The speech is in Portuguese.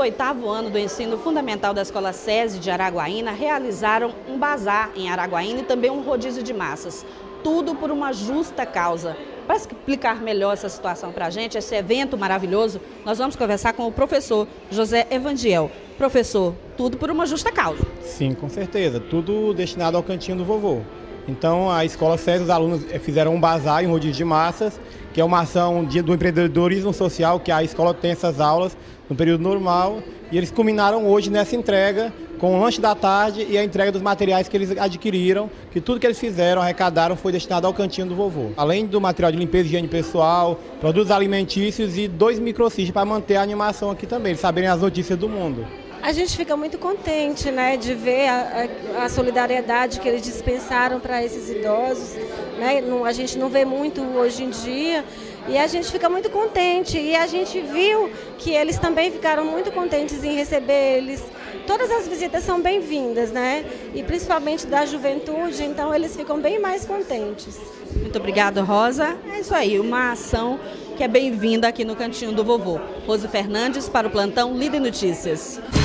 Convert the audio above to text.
oitavo ano do ensino fundamental da Escola SESI de Araguaína realizaram um bazar em Araguaína e também um rodízio de massas. Tudo por uma justa causa. Para explicar melhor essa situação para a gente, esse evento maravilhoso, nós vamos conversar com o professor José Evandiel. Professor, tudo por uma justa causa. Sim, com certeza. Tudo destinado ao Cantinho do Vovô. Então, a Escola SESI, os alunos fizeram um bazar em rodízio de massas, que é uma ação do empreendedorismo social, que a escola tem essas aulas no período normal, e eles culminaram hoje nessa entrega com o lanche da tarde e a entrega dos materiais que eles adquiriram, que tudo que eles fizeram, arrecadaram, foi destinado ao Cantinho do Vovô. Além do material de limpeza e higiene pessoal, produtos alimentícios e 2 microcities para manter a animação aqui também, eles saberem as notícias do mundo. A gente fica muito contente, né, de ver a solidariedade que eles dispensaram para esses idosos, né? A gente não vê muito hoje em dia e a gente fica muito contente. E a gente viu que eles também ficaram muito contentes em receber eles. Todas as visitas são bem-vindas, né? E principalmente da juventude, então eles ficam bem mais contentes. Muito obrigada, Rosa. É isso aí, uma ação que é bem-vinda aqui no Cantinho do Vovô. Rose Fernandes para o plantão Líder Notícias.